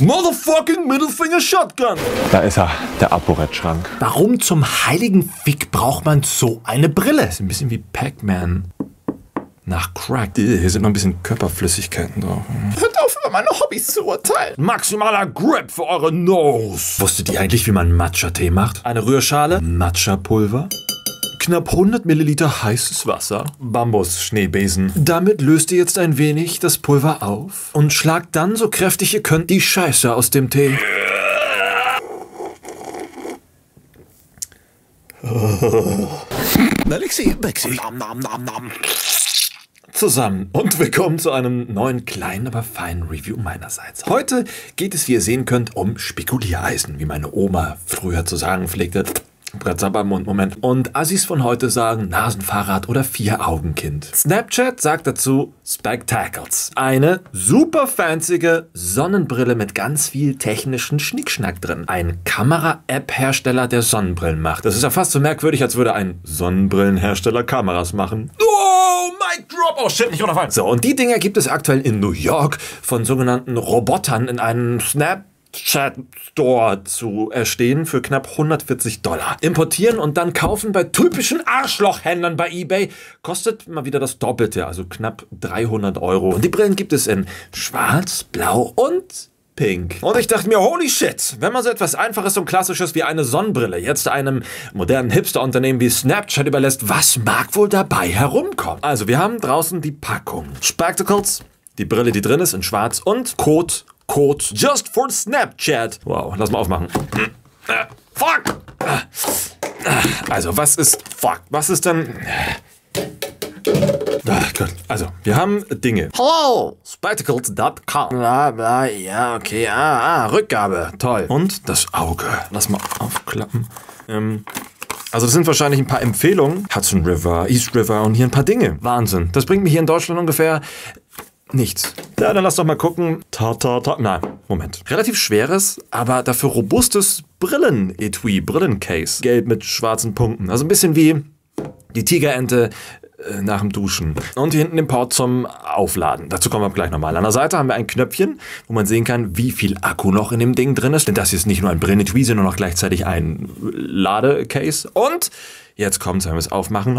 Motherfucking Middlefinger Shotgun. Da ist er, der ApoRed-Schrank. Warum zum heiligen Fick braucht man so eine Brille? Ist ein bisschen wie Pac-Man. Nach Crack. Hier sind noch ein bisschen Körperflüssigkeiten drauf. Hört auf, über meine Hobbys zu urteilen. Maximaler Grip für eure Nose. Wusstet ihr eigentlich, wie man Matcha-Tee macht? Eine Rührschale, Matcha-Pulver, knapp 100 Milliliter heißes Wasser, Bambus-Schneebesen. Damit löst ihr jetzt ein wenig das Pulver auf und schlagt dann so kräftig ihr könnt die Scheiße aus dem Tee. Alexi. Zusammen und willkommen zu einem neuen kleinen, aber feinen Review meinerseits. Heute geht es, wie ihr sehen könnt, um Spekuliereisen, wie meine Oma früher zu sagen pflegte. Moment. Und Assis von heute sagen Nasenfahrrad oder Vier-Augen-Kind. Snapchat sagt dazu Spectacles. Eine super fancyge Sonnenbrille mit ganz viel technischen Schnickschnack drin. Ein Kamera-App-Hersteller, der Sonnenbrillen macht. Das ist ja fast so merkwürdig, als würde ein Sonnenbrillenhersteller Kameras machen. Oh, Mic Drop. Oh shit, nicht runterfallen. So, und die Dinger gibt es aktuell in New York von sogenannten Robotern in einem Snapchat-Store zu erstehen für knapp $140. Importieren und dann kaufen bei typischen Arschlochhändlern bei eBay kostet mal wieder das Doppelte, also knapp 300 Euro. Und die Brillen gibt es in schwarz, blau und pink. Und ich dachte mir, holy shit, wenn man so etwas Einfaches und Klassisches wie eine Sonnenbrille jetzt einem modernen Hipster-Unternehmen wie Snapchat überlässt, was mag wohl dabei herumkommen? Also, wir haben draußen die Packung. Spectacles, die Brille, die drin ist, in schwarz und Code just for Snapchat. Wow, lass mal aufmachen. Fuck! Also, was ist fuck? Was ist denn... Ach Gott. Also, wir haben Dinge. Hello. Spectacles.com. Ja, okay. Rückgabe. Toll. Und das Auge. Lass mal aufklappen. Also das sind wahrscheinlich ein paar Empfehlungen. Hudson River, East River und hier ein paar Dinge. Wahnsinn. Das bringt mir hier in Deutschland ungefähr nichts. Ja, dann lass doch mal gucken. Nein, Moment. Relativ schweres, aber dafür robustes Brillenetui, Brillencase. Gelb mit schwarzen Punkten. Also ein bisschen wie die Tigerente nach dem Duschen. Und hier hinten den Port zum Aufladen. Dazu kommen wir gleich nochmal. An der Seite haben wir ein Knöpfchen, wo man sehen kann, wie viel Akku noch in dem Ding drin ist. Denn das ist nicht nur ein Brillenetui, sondern auch gleichzeitig ein Ladecase. Und jetzt kommt es, wenn wir es aufmachen.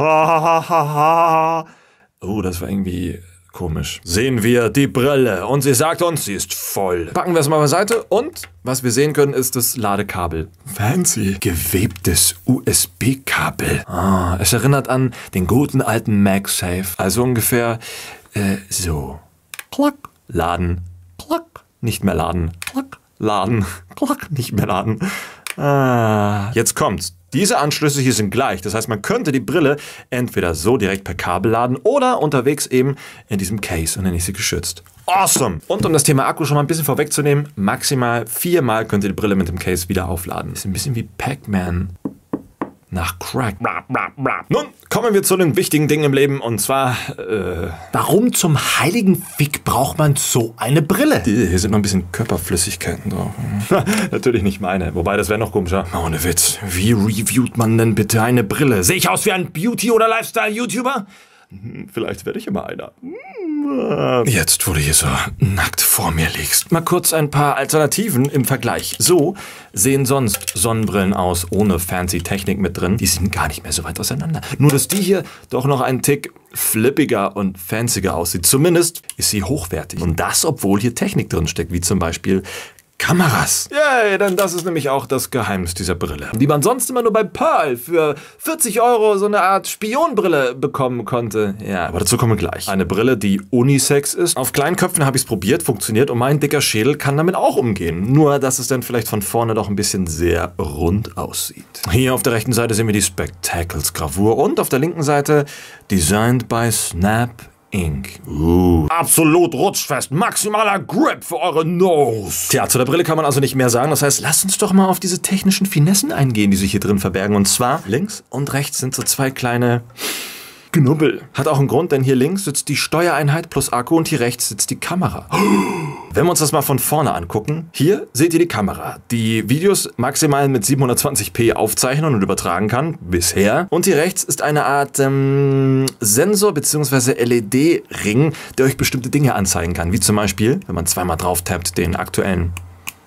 Oh, das war irgendwie komisch. Sehen wir die Brille und sie sagt uns, sie ist voll. Packen wir es mal beiseite und was wir sehen können, ist das Ladekabel. Fancy. Gewebtes USB-Kabel. Es erinnert an den guten alten MagSafe. Also ungefähr so. Klack. Laden. Klack. Nicht mehr laden. Klack. Laden. Klack. Nicht mehr laden. Jetzt kommt's. Diese Anschlüsse hier sind gleich. Das heißt, man könnte die Brille entweder so direkt per Kabel laden oder unterwegs eben in diesem Case und dann ist sie geschützt. Awesome! Und um das Thema Akku schon mal ein bisschen vorwegzunehmen, maximal 4-mal könnt ihr die Brille mit dem Case wieder aufladen. Ist ein bisschen wie Pac-Man. Nach Crack. Nun kommen wir zu den wichtigen Dingen im Leben und zwar, Warum zum heiligen Fick braucht man so eine Brille? Hier sind noch ein bisschen Körperflüssigkeiten drauf. Natürlich nicht meine, wobei das wäre noch komischer. Ohne Witz, wie reviewt man denn bitte eine Brille? Sehe ich aus wie ein Beauty- oder Lifestyle-YouTuber? Vielleicht werde ich immer einer. Jetzt, wo du hier so nackt vor mir liegst, mal kurz ein paar Alternativen im Vergleich. So sehen sonst Sonnenbrillen aus, ohne fancy Technik mit drin. Die sind gar nicht mehr so weit auseinander. Nur, dass die hier doch noch einen Tick flippiger und fancier aussieht. Zumindest ist sie hochwertig. Und das, obwohl hier Technik drin steckt, wie zum Beispiel Kameras. Yay, denn das ist nämlich auch das Geheimnis dieser Brille. Die man sonst immer nur bei Pearl für 40 Euro so eine Art Spionbrille bekommen konnte. Ja, aber dazu kommen wir gleich. Eine Brille, die Unisex ist. Auf kleinen Köpfen habe ich es probiert, funktioniert und mein dicker Schädel kann damit auch umgehen. Nur, dass es dann vielleicht von vorne doch ein bisschen sehr rund aussieht. Hier auf der rechten Seite sehen wir die Spectacles Gravur und auf der linken Seite Designed by Snap Inc. Absolut rutschfest. Maximaler Grip für eure Nose. Tja, zu der Brille kann man also nicht mehr sagen. Das heißt, lasst uns doch mal auf diese technischen Finessen eingehen, die sich hier drin verbergen. Und zwar links und rechts sind so zwei kleine Knubbel. Hat auch einen Grund, denn hier links sitzt die Steuereinheit plus Akku und hier rechts sitzt die Kamera. Wenn wir uns das mal von vorne angucken, hier seht ihr die Kamera, die Videos maximal mit 720p aufzeichnen und übertragen kann, bisher. Und hier rechts ist eine Art Sensor bzw. LED-Ring, der euch bestimmte Dinge anzeigen kann, wie zum Beispiel, wenn man zweimal drauf tappt, den aktuellen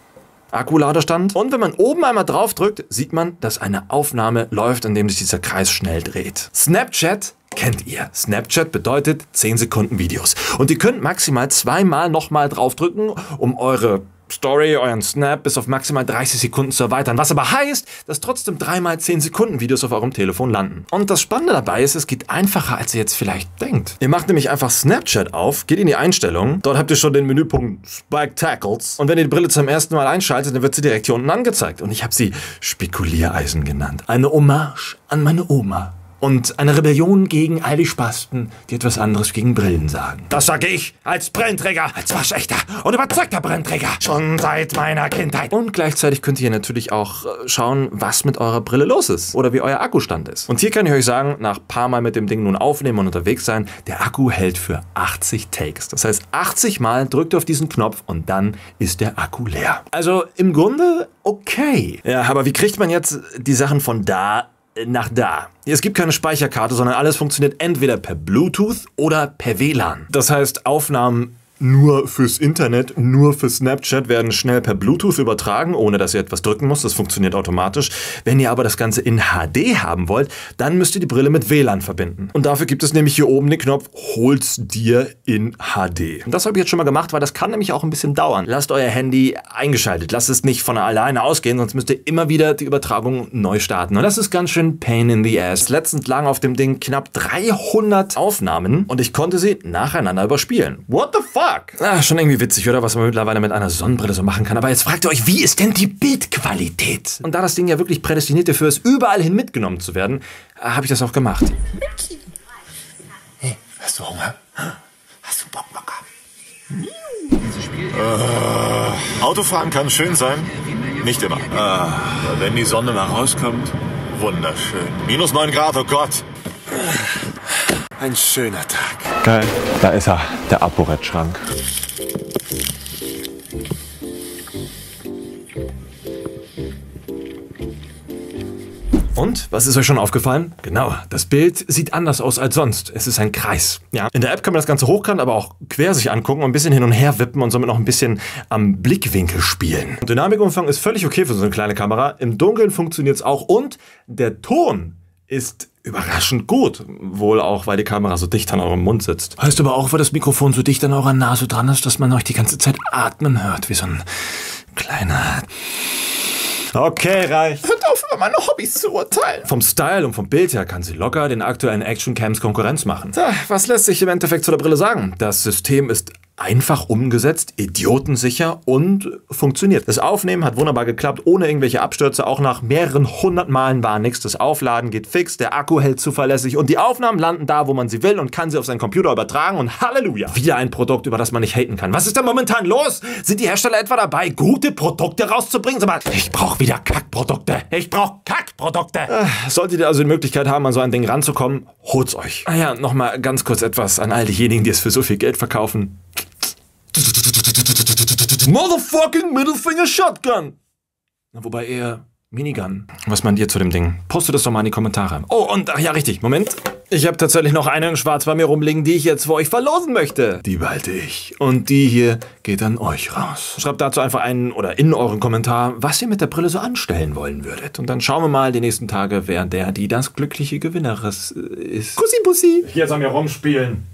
Akkuladestand. Und wenn man oben einmal drauf drückt, sieht man, dass eine Aufnahme läuft, indem sich dieser Kreis schnell dreht. Snapchat kennt ihr. Snapchat bedeutet 10 Sekunden Videos. Und ihr könnt maximal zweimal nochmal draufdrücken, um eure Story, euren Snap bis auf maximal 30 Sekunden zu erweitern. Was aber heißt, dass trotzdem 3x 10 Sekunden Videos auf eurem Telefon landen. Und das Spannende dabei ist, es geht einfacher, als ihr jetzt vielleicht denkt. Ihr macht nämlich einfach Snapchat auf, geht in die Einstellungen. Dort habt ihr schon den Menüpunkt Spectacles. Und wenn ihr die Brille zum ersten Mal einschaltet, dann wird sie direkt hier unten angezeigt. Und ich habe sie Spekuliereisen genannt. Eine Hommage an meine Oma. Und eine Rebellion gegen all die Spasten, die etwas anderes gegen Brillen sagen. Das sage ich als Brillenträger, als waschechter und überzeugter Brillenträger. Schon seit meiner Kindheit. Und gleichzeitig könnt ihr natürlich auch schauen, was mit eurer Brille los ist. Oder wie euer Akkustand ist. Und hier kann ich euch sagen, nach ein paar Mal mit dem Ding nun aufnehmen und unterwegs sein, der Akku hält für 80 Takes. Das heißt, 80 Mal drückt ihr auf diesen Knopf und dann ist der Akku leer. Also im Grunde okay. Ja, aber wie kriegt man jetzt die Sachen von da nach da? Es gibt keine Speicherkarte, sondern alles funktioniert entweder per Bluetooth oder per WLAN. Das heißt, Aufnahmen nur fürs Internet, nur für Snapchat werden schnell per Bluetooth übertragen, ohne dass ihr etwas drücken müsst. Das funktioniert automatisch. Wenn ihr aber das Ganze in HD haben wollt, dann müsst ihr die Brille mit WLAN verbinden. Und dafür gibt es nämlich hier oben den Knopf Hol's dir in HD. Und das habe ich jetzt schon mal gemacht, weil das kann nämlich auch ein bisschen dauern. Lasst euer Handy eingeschaltet. Lasst es nicht von alleine ausgehen, sonst müsst ihr immer wieder die Übertragung neu starten. Und das ist ganz schön pain in the ass. Letztens lagen auf dem Ding knapp 300 Aufnahmen und ich konnte sie nacheinander überspielen. What the fuck? Schon irgendwie witzig, oder? Was man mittlerweile mit einer Sonnenbrille so machen kann. Aber jetzt fragt ihr euch, wie ist denn die Bildqualität? Und da das Ding ja wirklich prädestiniert dafür ist, überall hin mitgenommen zu werden, habe ich das auch gemacht. Hey, hast du Hunger? Hast du Bock, Mocker? Autofahren kann schön sein, nicht immer. Wenn die Sonne mal rauskommt, wunderschön. -9 Grad, oh Gott. Ein schöner Tag. Geil. Da ist er, der ApoRed-Schrank. Und, was ist euch schon aufgefallen? Genau, das Bild sieht anders aus als sonst. Es ist ein Kreis. Ja, in der App kann man das Ganze hochkant, aber auch quer sich angucken und ein bisschen hin und her wippen und somit noch ein bisschen am Blickwinkel spielen. Und Dynamikumfang ist völlig okay für so eine kleine Kamera. Im Dunkeln funktioniert es auch und der Ton ist überraschend gut. Wohl auch, weil die Kamera so dicht an eurem Mund sitzt. Heißt aber auch, weil das Mikrofon so dicht an eurer Nase dran ist, dass man euch die ganze Zeit atmen hört, wie so ein kleiner... Okay, reicht. Hört auf, über meine Hobbys zu urteilen. Vom Style und vom Bild her kann sie locker den aktuellen Actioncams Konkurrenz machen. Tja, was lässt sich im Endeffekt zu der Brille sagen? Das System ist einfach umgesetzt, idiotensicher und funktioniert. Das Aufnehmen hat wunderbar geklappt, ohne irgendwelche Abstürze. Auch nach mehreren 100 Malen war nichts. Das Aufladen geht fix, der Akku hält zuverlässig und die Aufnahmen landen da, wo man sie will und kann sie auf seinen Computer übertragen und Halleluja. Wieder ein Produkt, über das man nicht haten kann. Was ist denn momentan los? Sind die Hersteller etwa dabei, gute Produkte rauszubringen? Sag mal, ich brauche wieder Kackprodukte. Ich brauche Kackprodukte. Solltet ihr also die Möglichkeit haben, an so ein Ding ranzukommen, holt's euch. Ah ja, nochmal ganz kurz etwas an all diejenigen, die es für so viel Geld verkaufen. Motherfucking Middle Finger Shotgun! Wobei eher Minigun. Was meint ihr zu dem Ding? Postet das doch mal in die Kommentare. Oh, und ach ja, richtig. Moment. Ich habe tatsächlich noch eine in Schwarz bei mir rumliegen, die ich jetzt für euch verlosen möchte. Die behalte ich. Und die hier geht an euch raus. Schreibt dazu einfach einen oder in euren Kommentar, was ihr mit der Brille so anstellen wollen würdet. Und dann schauen wir mal die nächsten Tage, wer die das glückliche Gewinnerin ist. Kussi Bussi. Jetzt an mir rumspielen.